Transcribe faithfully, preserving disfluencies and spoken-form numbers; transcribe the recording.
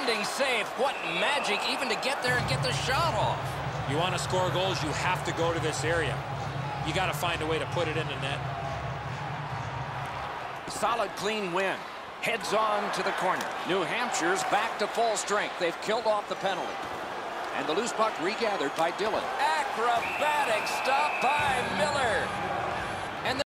Outstanding save. What magic even to get there and get the shot off. You want to score goals, you have to go to this area. You got to find a way to put it in the net. Solid, clean win. Heads on to the corner. New Hampshire's back to full strength. They've killed off the penalty. And the loose puck regathered by Dillon. Acrobatic stop by Miller.